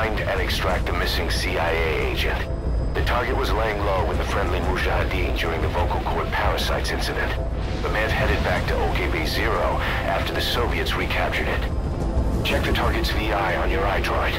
Find and extract the missing CIA agent. The target was laying low with the friendly Mujahideen during the vocal cord parasites incident. The man's headed back to OKB-0 after the Soviets recaptured it. Check the target's VI on your iDroid.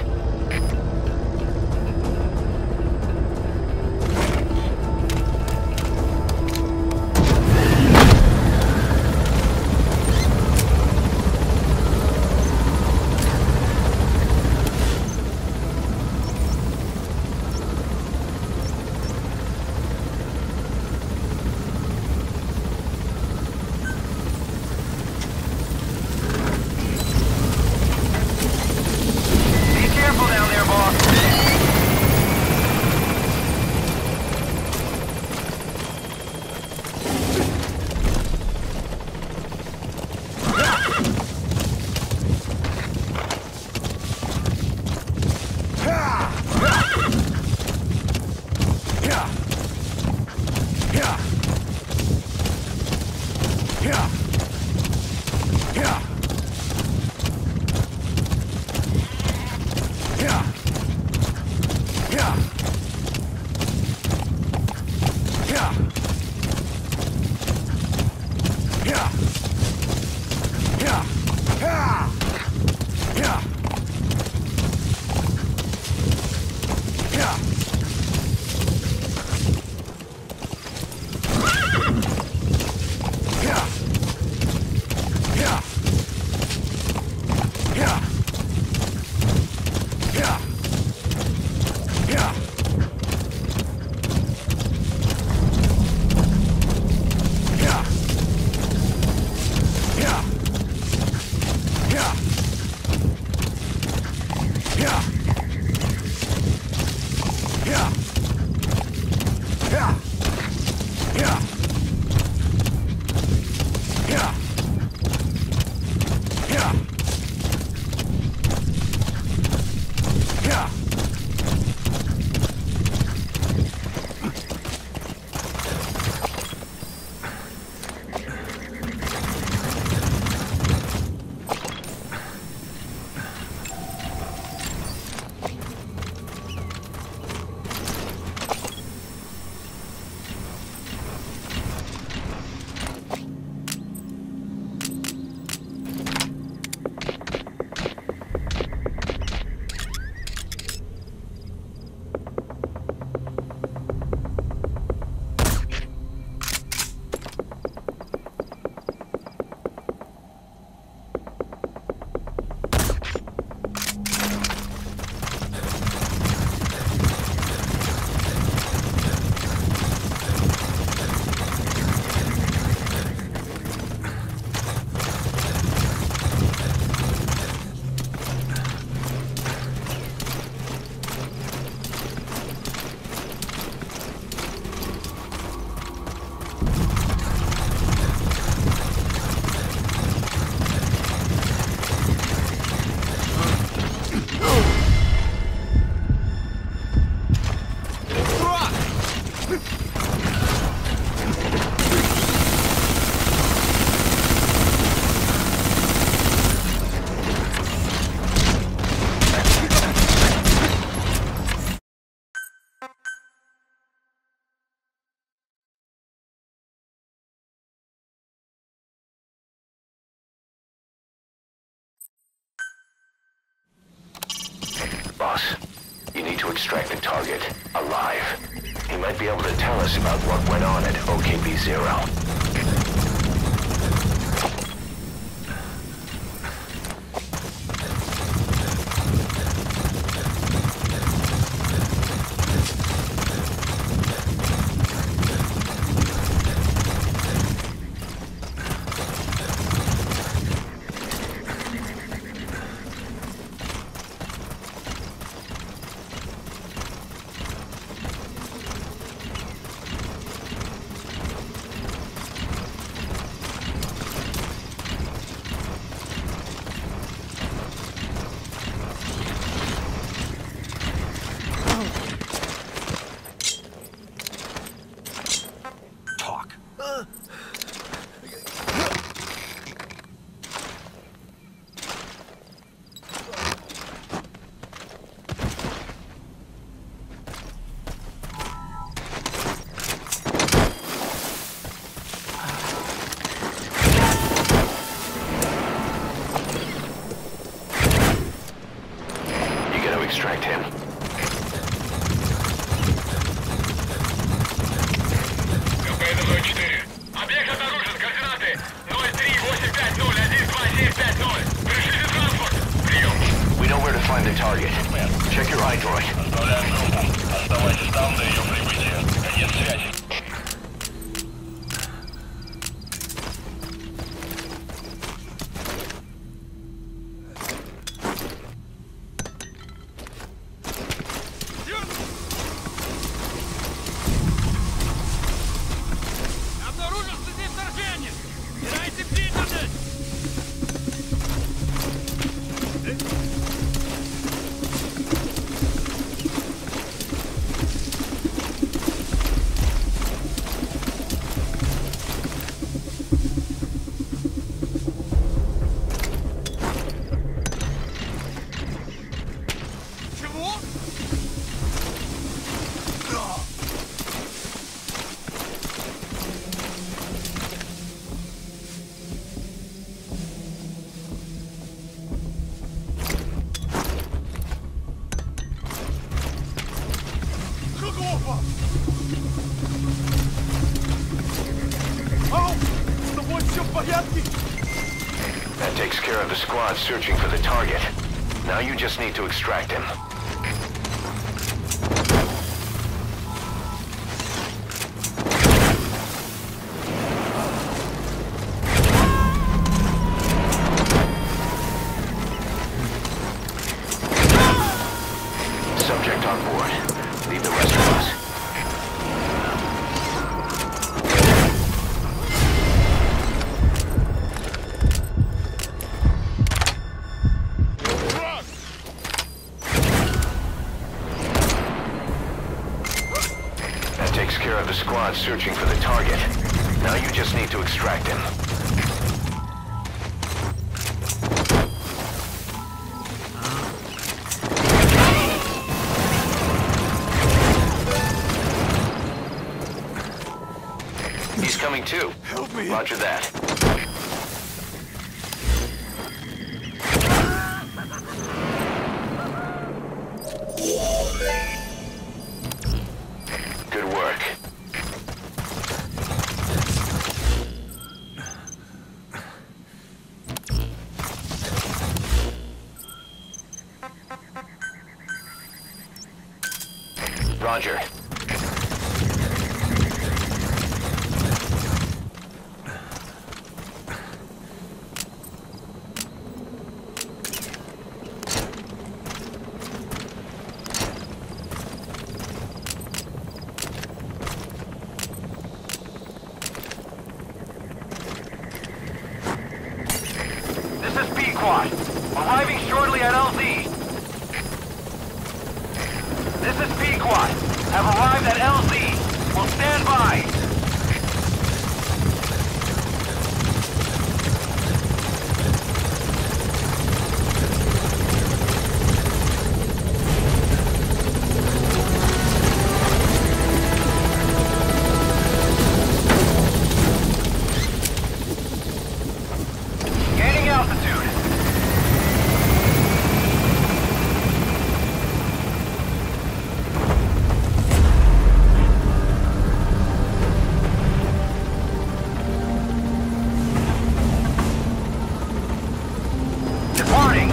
Boss, you need to extract the target, alive. He might be able to tell us about what went on at OKB-0. extract him. КП-04. Объект обнаружен. Координаты 03-850-12750. Пришлите транспорт. Прием. We know where to find the target. Check your iDroid. Оставляем группу. Оставайтесь там до ее прибытия. Конец связи. Обнаружил следы вторжения! Теряйте бдительность! Чего? Готово! Ау! С тобой все в порядке? That takes care of the squad searching for the target. Now you just need to extract him. Subject on board. Leave the rest of us. That takes care of the squad searching for the target. Now you just need to extract him. He's coming too. Help me! Roger that. Good work. Roger. This is Pequod. Arriving shortly at LZ. This is Pequod. Have arrived at LZ. Will stand by. Gaining altitude. Departing.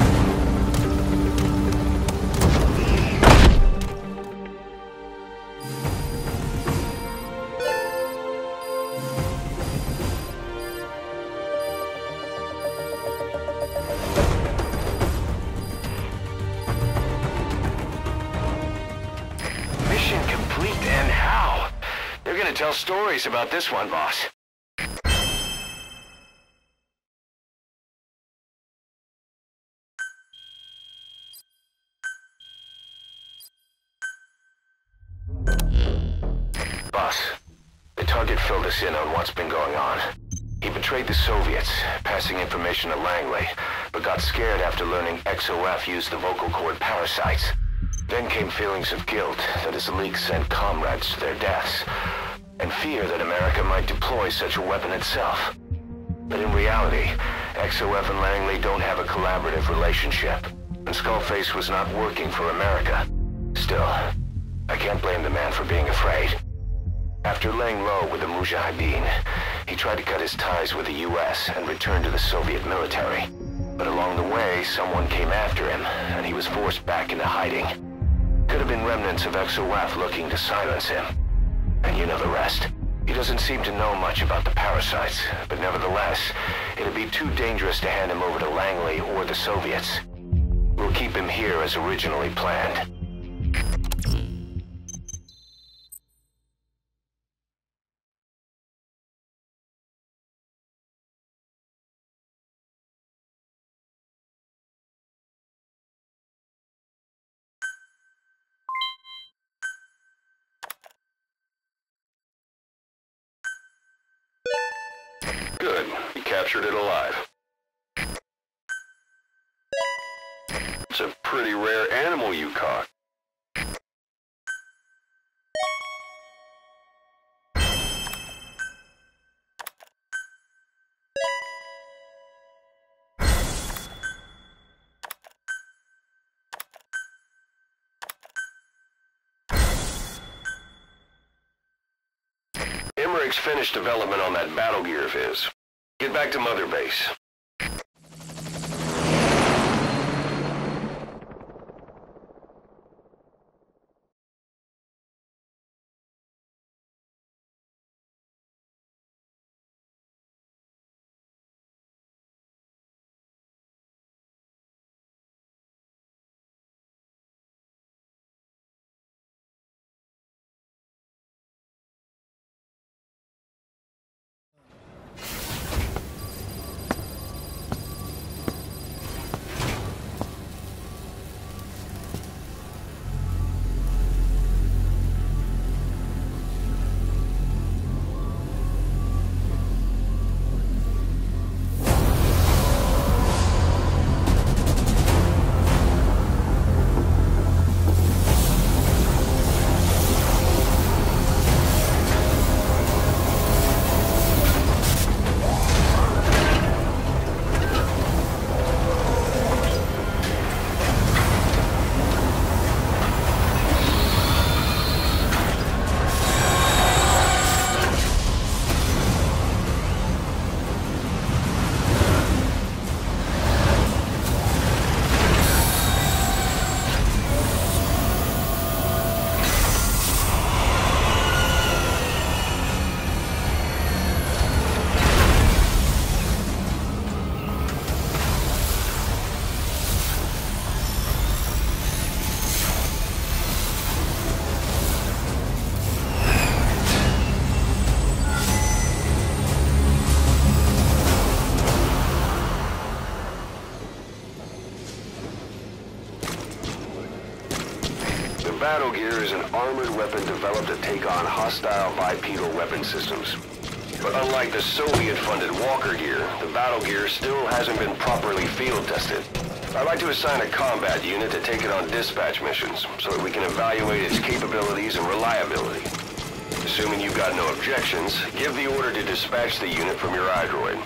Mission complete, and how? They're gonna tell stories about this one, boss. Boss, the target filled us in on what's been going on. He betrayed the Soviets, passing information to Langley, but got scared after learning XOF used the vocal cord parasites. Then came feelings of guilt that his leak sent comrades to their deaths, and fear that America might deploy such a weapon itself. But in reality, XOF and Langley don't have a collaborative relationship. and Skullface was not working for America. Still, I can't blame the man for being afraid. After laying low with the Mujahideen, he tried to cut his ties with the US and return to the Soviet military. But along the way, someone came after him, and he was forced back into hiding. Could have been remnants of Exowaf looking to silence him. And you know the rest. He doesn't seem to know much about the parasites, but nevertheless, it'd be too dangerous to hand him over to Langley or the Soviets. We'll keep him here as originally planned. Good. You captured it alive. It's a pretty rare animal you caught. Emmerich's finished development on that battle gear of his. Get back to Mother Base. Battle gear is an armored weapon developed to take on hostile bipedal weapon systems. But unlike the Soviet-funded Walker gear, the battle gear still hasn't been properly field tested. I'd like to assign a combat unit to take it on dispatch missions, so that we can evaluate its capabilities and reliability. Assuming you've got no objections, give the order to dispatch the unit from your iDroid.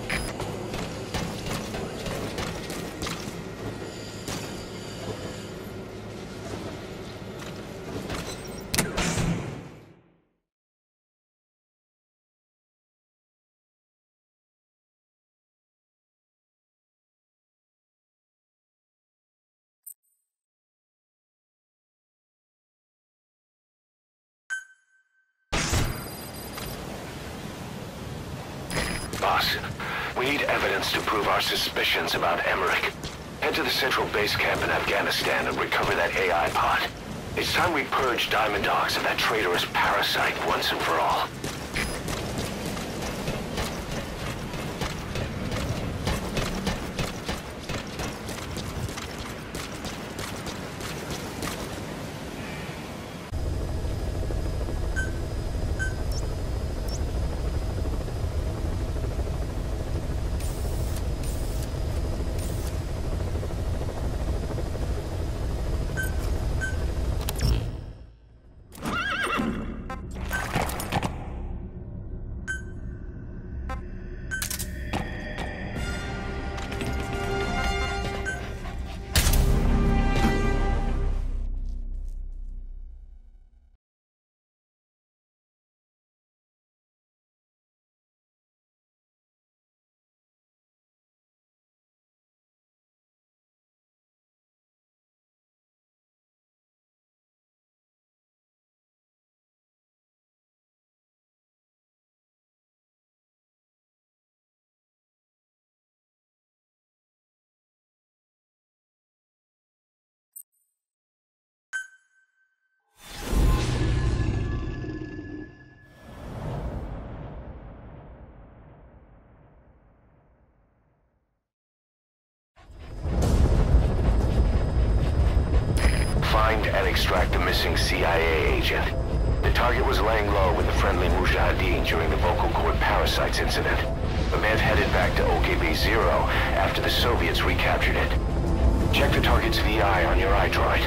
Boss, we need evidence to prove our suspicions about Emmerich. Head to the central base camp in Afghanistan and recover that AI pod. It's time we purge Diamond Dogs of that traitorous parasite once and for all. find and extract the missing CIA agent. The target was laying low with the friendly Mujahideen during the vocal cord parasites incident. The man headed back to OKB-0 after the Soviets recaptured it. Check the target's VI on your iDroid.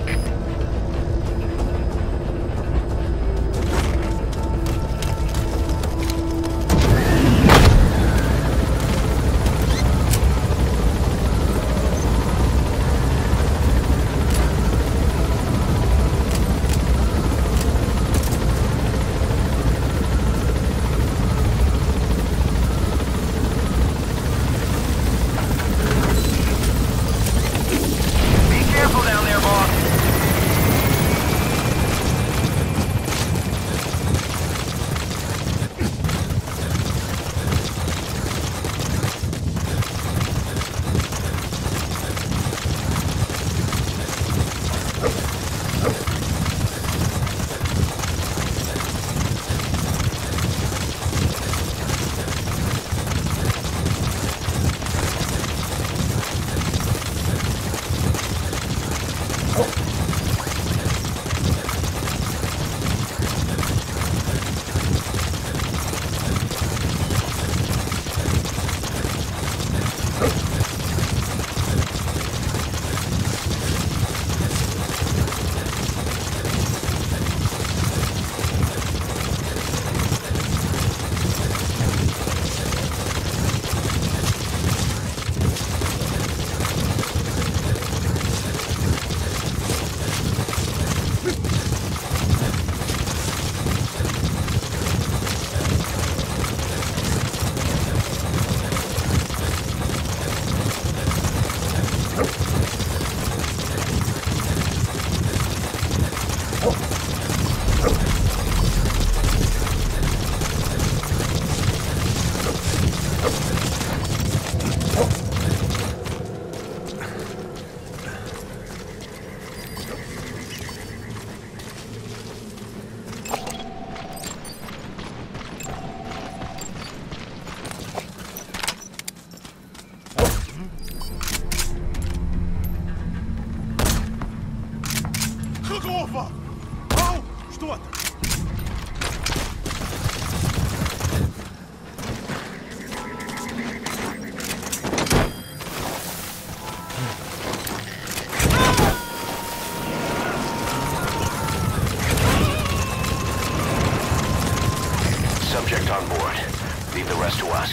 Какого? Ау! Что это? Subject on board. Leave the rest to us.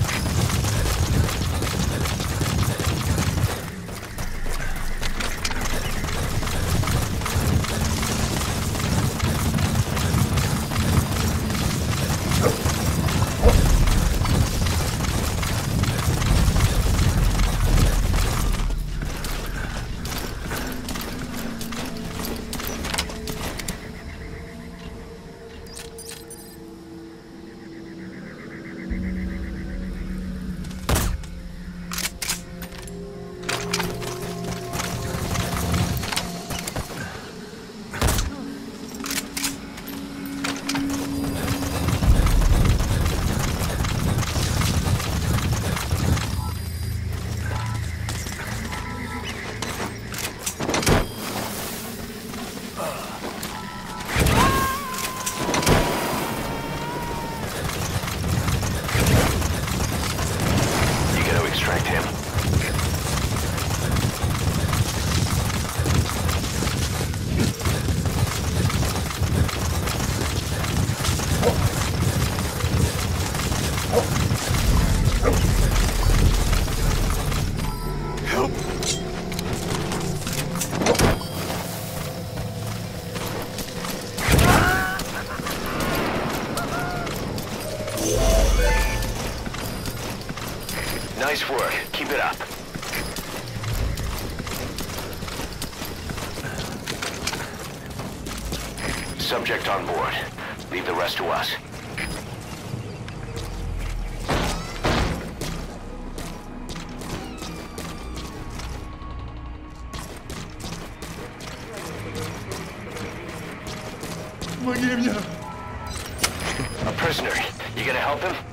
Nice work. Keep it up. Subject on board. Leave the rest to us. Помоги мне! A prisoner. You gonna help him?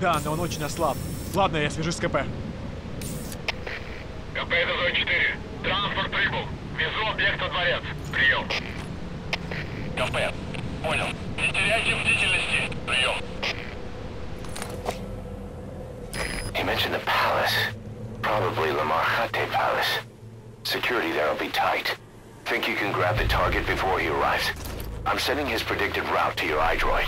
Да, но он очень ослаб. Ладно, я свяжусь с КП. КП это зона 4. Транспорт прибыл. Везу объект во дворец. Прием. КП. Понял. Не теряйте бдительности. Прием. He mentioned the palace. Probably Lamar Khatte Palace. Security there will be tight. Think you can grab the target before he arrives? I'm sending his predicted route to your iDroid.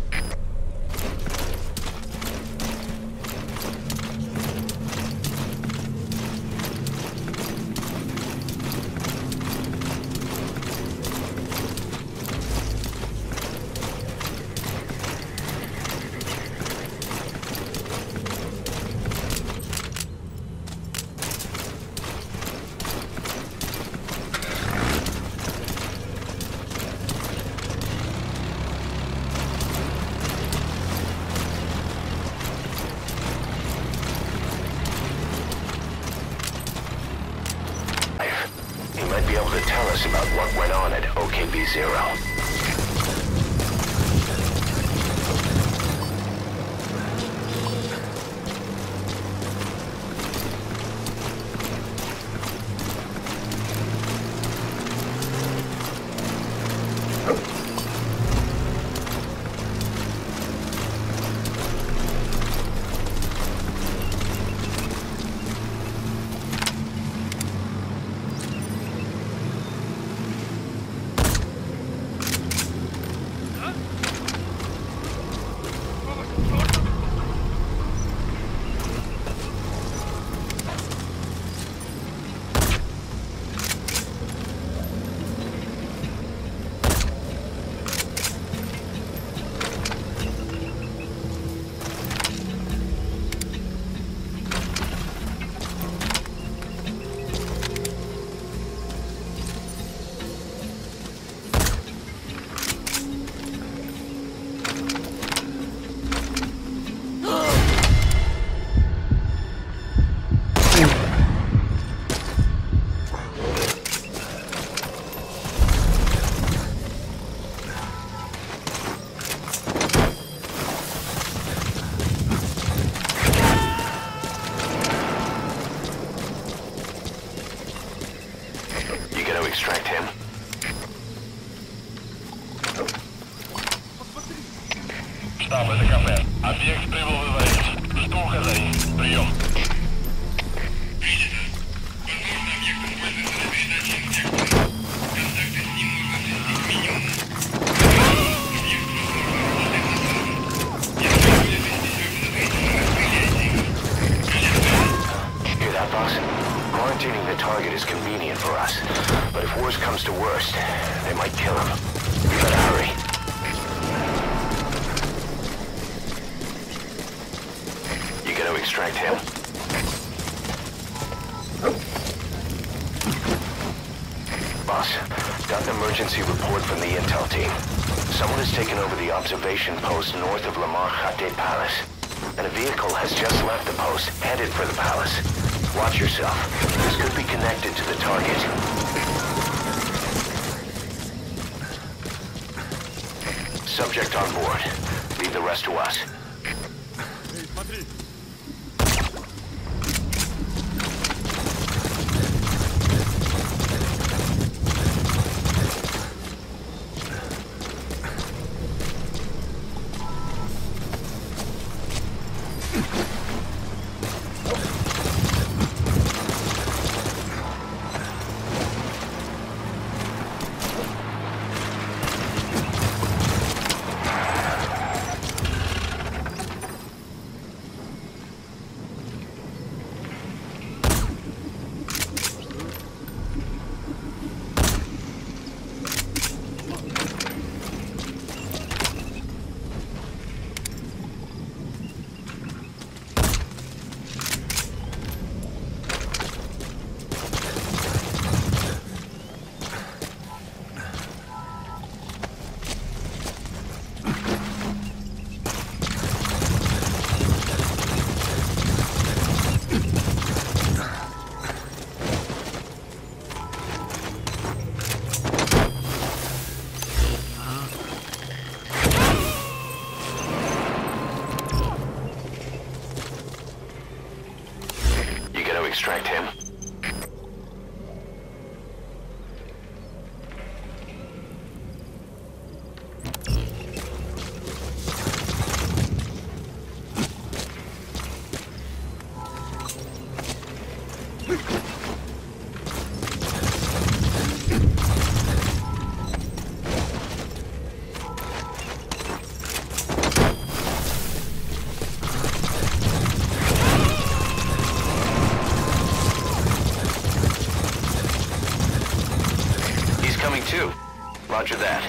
He might be able to tell us about what went on at OKB-0. Extract him. Штаб, это КП. Объект прибыл во дворец. Что указаний? Прием. Hear that, boss? Quarantining the target is convenient for us, but if worst comes to worst, they might kill him. We better hurry. You gonna extract him? Boss, got an emergency report from the intel team. Someone has taken over the observation post north of Lamar Khatte Palace, and a vehicle has just left the post, headed for the palace. Watch yourself. This could be connected to the target. Subject on board. Leave the rest to us. Эй, смотри. extract him. Coming too. Roger that.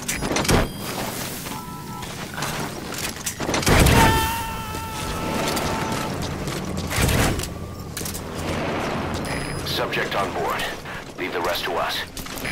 Subject on board. Leave the rest to us.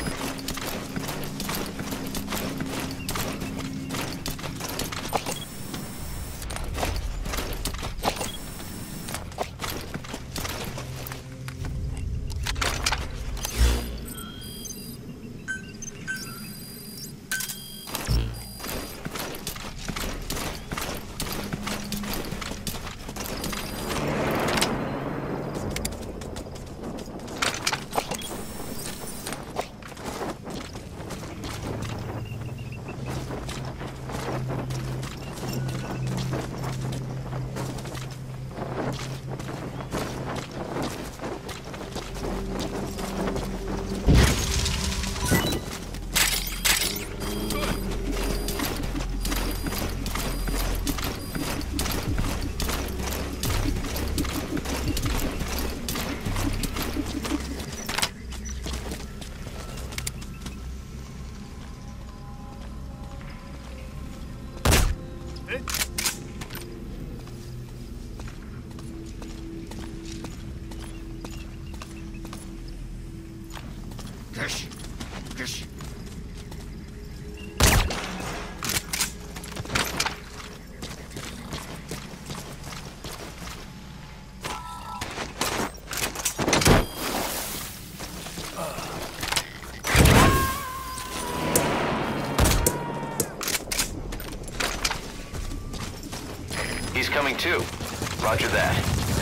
He's coming too. Roger that.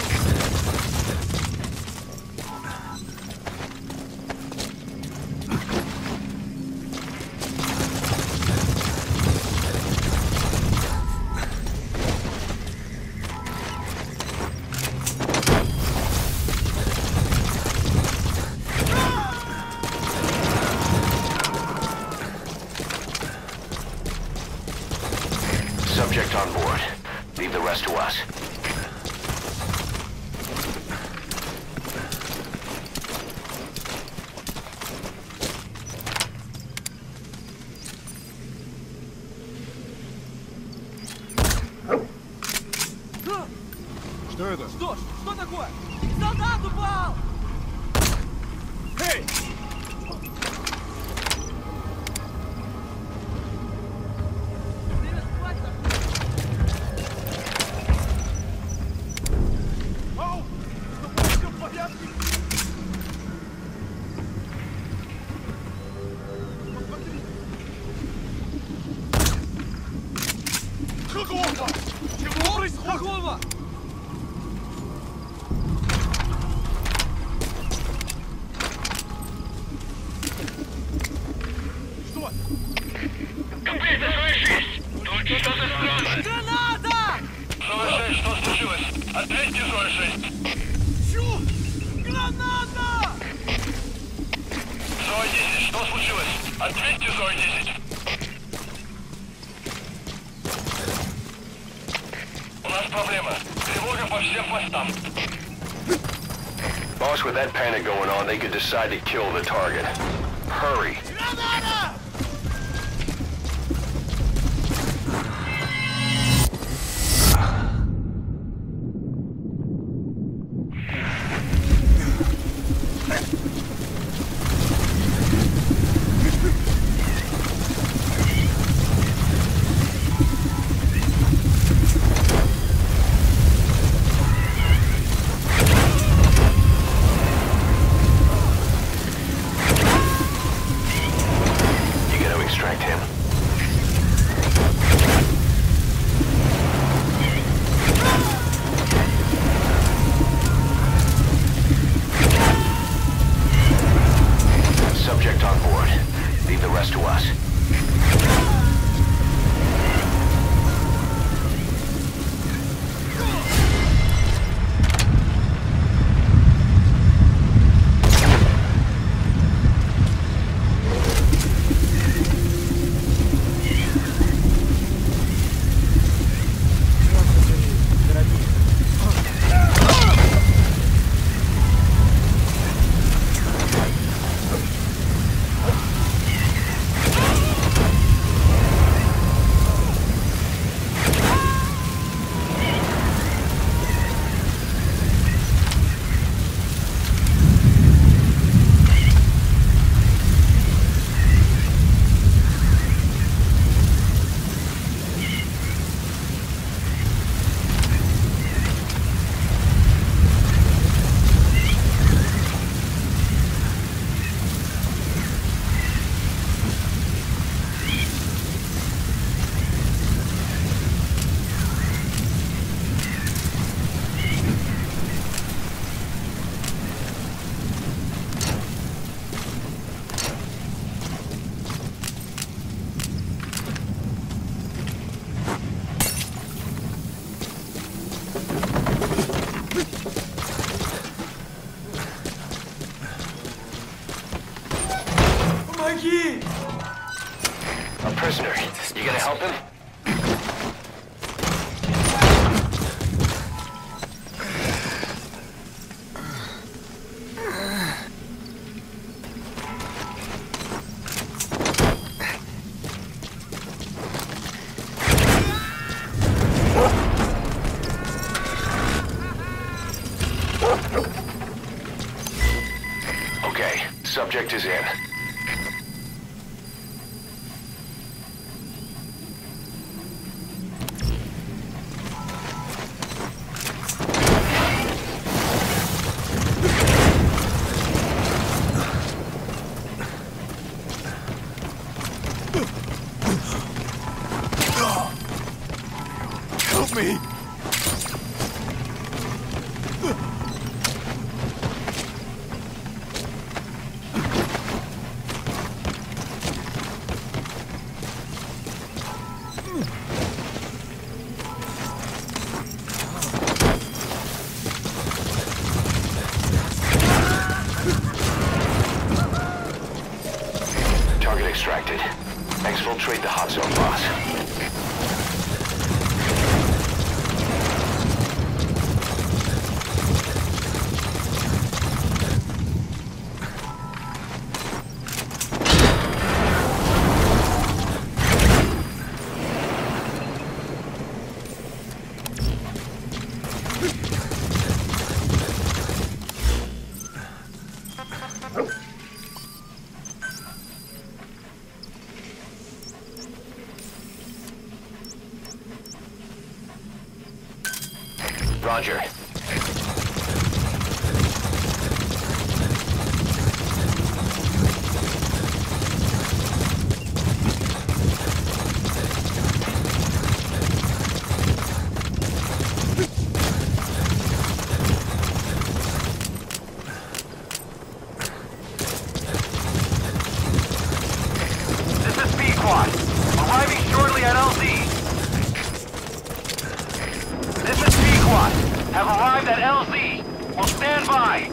Subject on board. Leave the rest to us. Что это? Что ж, что такое? Солдат упал! Эй! Ау! Все в порядке? Посмотри! Какого? Чего происходит? Какого? Что? Капитан, слышишь? Тут что-то странное. Граната! 46, что случилось? Ответьте, 46. Чу! Граната! 10, что случилось? Ответьте, 10. У нас проблема. Тревога по всем постам. Boss, with that panic going on, they could decide to kill the target. Hurry. Граната! subject is in. Help me! Target extracted. Exfiltrate the hot zone, boss. Roger. This is Pequod. Arriving shortly at LZ. This is Pequod. Have arrived at LZ. Will stand by.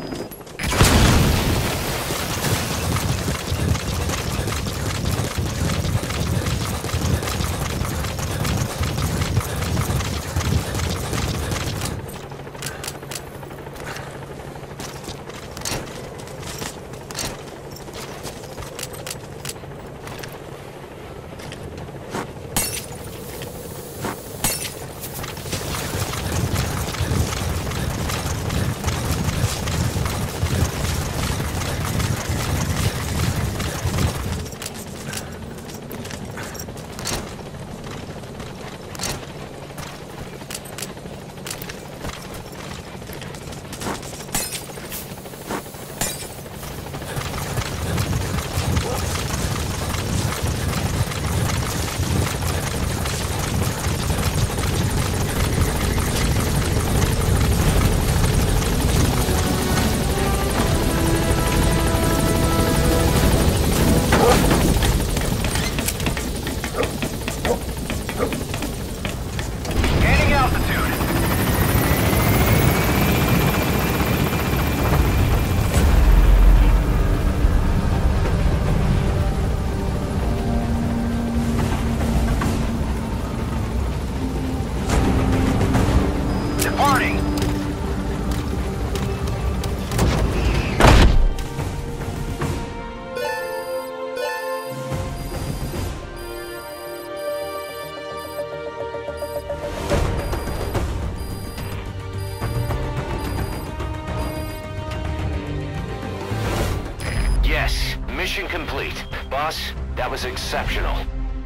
Gaining altitude. Departing. Yes, mission complete. Boss, that was exceptional.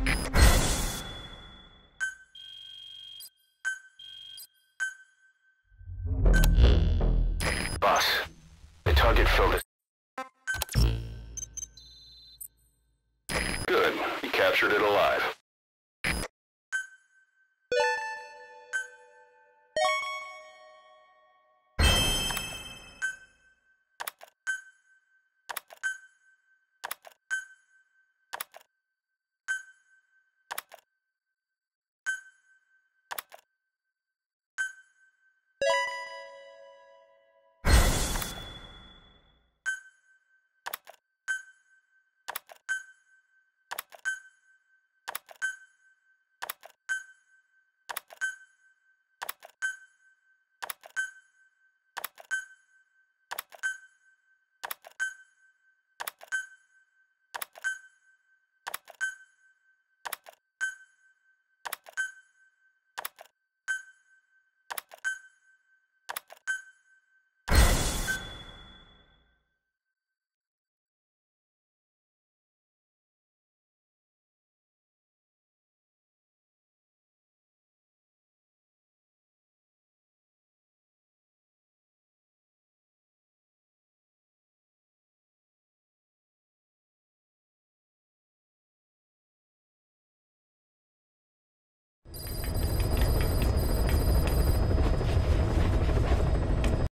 Boss, the target filled it. Good. You captured it alive.